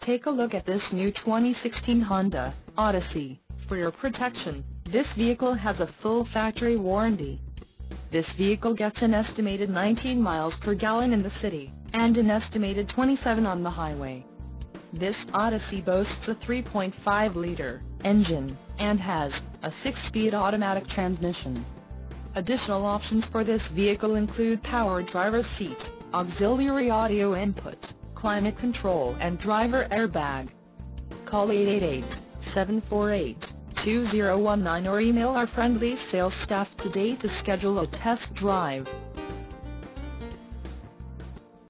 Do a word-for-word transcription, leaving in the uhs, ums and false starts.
take a look at this new twenty sixteen Honda Odyssey. For your protection, this vehicle has a full factory warranty. This vehicle gets an estimated nineteen miles per gallon in the city, and an estimated twenty-seven on the highway. This Odyssey boasts a three point five liter engine, and has a six-speed automatic transmission. Additional options for this vehicle include power driver's seat, auxiliary audio input, climate control and driver airbag. Call eight eight eight, seven four eight, two zero one nine or email our friendly sales staff today to schedule a test drive.